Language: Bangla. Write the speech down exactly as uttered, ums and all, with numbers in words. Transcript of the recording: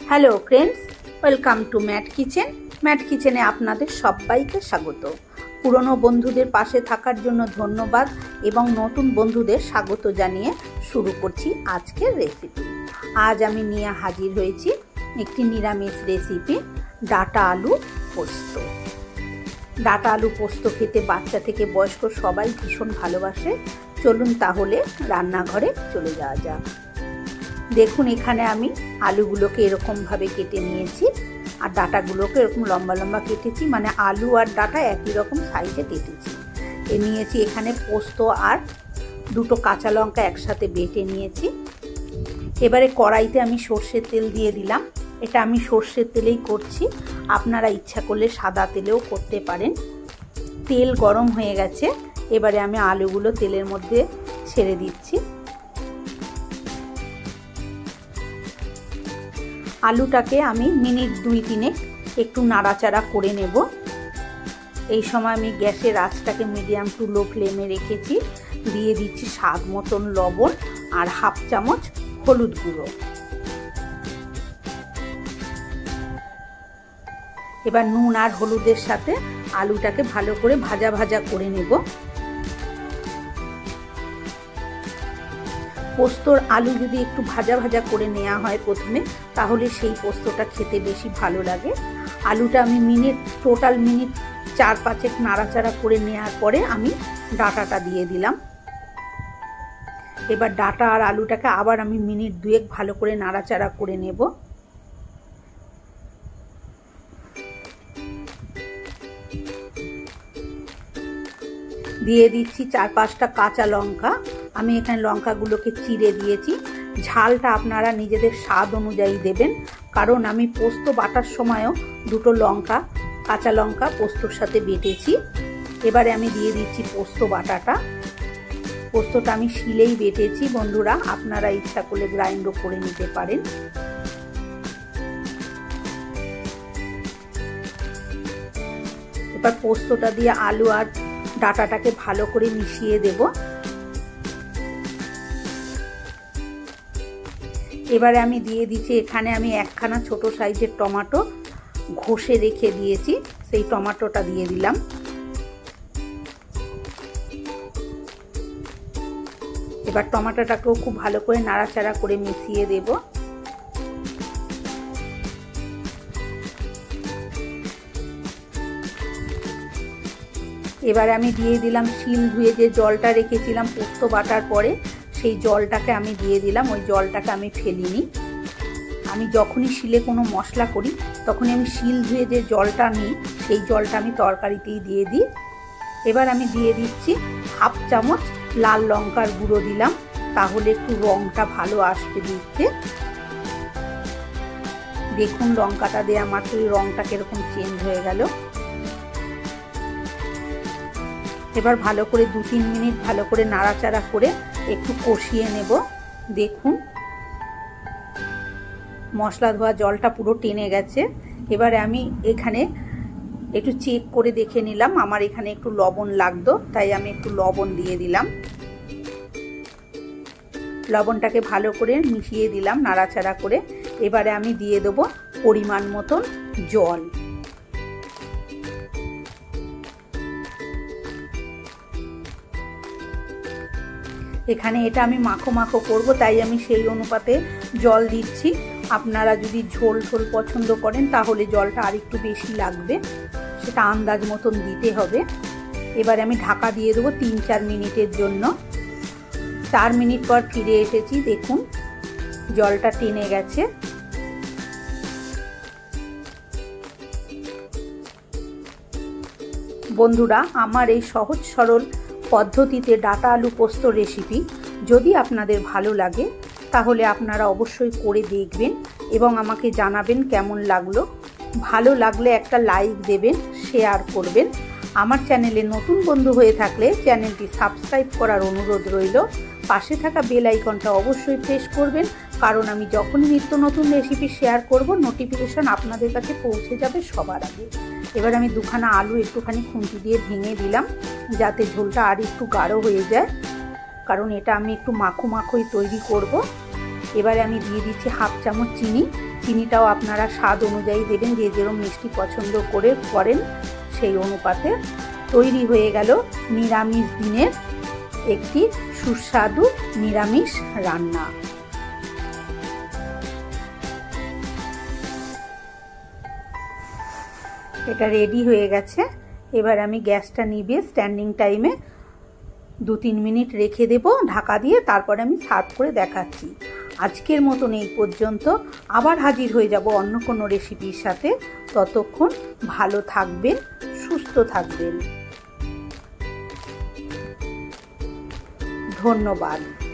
Hello friends, welcome to Matt kitchen. Matt কিচেনে আপনাদের সবাইকে স্বাগত। পুরনো বন্ধুদের পাশে থাকার জন্য ধন্যবাদ এবং নতুন বন্ধুদের স্বাগত জানিয়ে শুরু করছি আজকের রেসিপি। আজ আমি নিয়ে হাজির হয়েছি একটি নিরামিষ রেসিপি, ডাঁটা আলু পোস্ত। ডাঁটা আলু পোস্ত খেতে বাচ্চা থেকে বয়স্ক সবাই ভীষণ ভালোবাসে। চলুন তাহলে রান্নাঘরে চলে যাওয়া যাক। দেখুন, এখানে আমি আলুগুলোকে এরকমভাবে কেটে নিয়েছি আর ডাঁটাগুলোকে এরকম লম্বা লম্বা কেটেছি, মানে আলু আর ডাঁটা একই রকম সাইজে কেটেছি। এ নিয়েছি এখানে পোস্ত আর দুটো কাঁচা লঙ্কা একসাথে বেটে নিয়েছি। এবারে কড়াইতে আমি সর্ষের তেল দিয়ে দিলাম। এটা আমি সর্ষের তেলেই করছি, আপনারা ইচ্ছা করলে সাদা তেলেও করতে পারেন। তেল গরম হয়ে গেছে, এবারে আমি আলুগুলো তেলের মধ্যে ছেড়ে দিচ্ছি। আলুটাকে আমি মিনিট দুই তিনে একটু নাড়াচাড়া করে নেব। এই সময় আমি গ্যাসের আঁচটাকে মিডিয়াম টু লো ফ্লেমে রেখেছি। দিয়ে দিচ্ছি স্বাদ মতন লবণ আর হাফ চামচ হলুদ গুঁড়ো। এবার নুন আর হলুদের সাথে আলুটাকে ভালো করে ভাজা ভাজা করে নেব। পোস্তর আলু যদি একটু ভাজা ভাজা করে নেওয়া হয় প্রথমে, তাহলে সেই পোস্তটা খেতে বেশি ভালো লাগে। আলুটা আমি মিনিট টোটাল মিনিট চার পাঁচেক নাড়াচাড়া করে নেওয়ার পরে আমি ডাঁটাটা দিয়ে দিলাম। এবার ডাঁটা আর আলুটাকে আবার আমি মিনিট দুয়েক ভালো করে নাড়াচাড়া করে নেব। দিয়ে দিচ্ছি চার পাঁচটা কাঁচা লঙ্কা। আমি এখানে লঙ্কাগুলোকে চিড়ে দিয়েছি। ঝালটা আপনারা নিজেদের স্বাদ অনুযায়ী দেবেন, কারণ আমি পোস্ত বাটার সময়ও দুটো লঙ্কা কাঁচা লঙ্কা পোস্তর সাথে বেটেছি। এবারে আমি দিয়ে দিচ্ছি পোস্ত বাটাটা। পোস্তটা আমি শিলেই বেটেছি বন্ধুরা, আপনারা ইচ্ছা করলে গ্রাইন্ডও করে নিতে পারেন। এবার পোস্তটা দিয়ে আলু আর ডাঁটাটাকে ভালো করে মিশিয়ে দেব। এবারে আমি দিয়ে দিচ্ছি এখানে আমি একখানা ছোট সাইজের টমেটো ঘষে রেখে দিয়েছি, সেই টমেটোটা দিয়ে দিলাম। এবার টমেটোটাকেও খুব ভালো করে নাড়াচাড়া করে মিশিয়ে দেব। এবারে আমি দিয়ে দিলাম শিল ধুয়ে যে জলটা রেখেছিলাম পোস্ত বাটার পরে, সেই জলটাকে আমি দিয়ে দিলাম। ওই জলটাকে আমি ফেলিনি। আমি যখনই শিলে কোনো মশলা করি তখনই আমি শিল ধুয়ে যে জলটা নিই সেই জলটা আমি তরকারিতেই দিয়ে দিই। এবার আমি দিয়ে দিচ্ছি হাফ চামচ লাল লঙ্কার গুঁড়ো দিলাম, তাহলে একটু রঙটা ভালো আসবে দেখতে। দেখুন লঙ্কাটা দেওয়া মাত্রই রঙটা কিরকম চেঞ্জ হয়ে গেল। এবার ভালো করে দু তিন মিনিট ভালো করে নাড়াচাড়া করে একটু কষিয়ে নেব। দেখুন মশলা ধোয়া জলটা পুরো টেনে গেছে। এবারে আমি এখানে একটু চেক করে দেখে নিলাম, আমার এখানে একটু লবণ লাগতো, তাই আমি একটু লবণ দিয়ে দিলাম। লবণটাকে ভালো করে মিশিয়ে দিলাম নাড়াচাড়া করে। এবারে আমি দিয়ে দেবো পরিমাণ মতন জল। এখানে এটা আমি মাখো মাখো করব, তাই আমি সেই অনুপাতে জল দিচ্ছি। আপনারা যদি ঝোল ঝোল পছন্দ করেন তাহলে জলটা আর একটু বেশি লাগবে, সেটা আন্দাজ মতন দিতে হবে। এবারে আমি ঢাকা দিয়ে দেবো তিন চার মিনিটের জন্য। চার মিনিট পর ফিরে এসেছি, দেখুন জলটা টেনে গেছে। বন্ধুরা, আমার এই সহজ সরল পদ্ধতিতে ডাঁটা আলু পোস্ত রেসিপি যদি আপনাদের ভালো লাগে তাহলে আপনারা অবশ্যই করে দেখবেন এবং আমাকে জানাবেন কেমন লাগলো। ভালো লাগলে একটা লাইক দেবেন, শেয়ার করবেন। আমার চ্যানেলে নতুন বন্ধু হয়ে থাকলে চ্যানেলটি সাবস্ক্রাইব করার অনুরোধ রইল। পাশে থাকা বেল আইকনটা অবশ্যই প্রেস করবেন, কারণ আমি যখনই নিত্য নতুন রেসিপি শেয়ার করব নোটিফিকেশন আপনাদের কাছে পৌঁছে যাবে সবার আগে। এবার আমি দুখানা আলু একটুখানি খুন্তি দিয়ে ভেঙে দিলাম, যাতে ঝোলটা আর একটু গাঢ় হয়ে যায়, কারণ এটা আমি একটু মাখো মাখোই তৈরি করব। এবারে আমি দিয়ে দিচ্ছি হাফ চামচ চিনি। চিনিটাও আপনারা স্বাদ অনুযায়ী দেবেন, যে যেরকম মিষ্টি পছন্দ করে করেন সেই অনুপাতে। তৈরি হয়ে গেল নিরামিষ দিনের একটি সুস্বাদু নিরামিষ রান্না। এটা রেডি হয়ে গেছে। এবার আমি গ্যাসটা নিভিয়ে স্ট্যান্ডিং টাইমে দু তিন মিনিট রেখে দেব ঢাকা দিয়ে, তারপরে আমি সার্ভ করে দেখাচ্ছি। আজকের মতন এই পর্যন্ত, আবার হাজির হয়ে যাব অন্য কোনো রেসিপির সাথে। ততক্ষণ ভালো থাকবেন, সুস্থ থাকবেন। ধন্যবাদ।